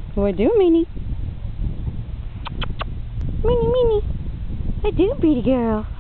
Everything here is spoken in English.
What do, Minnie? Minnie, Minnie. I do, pretty girl.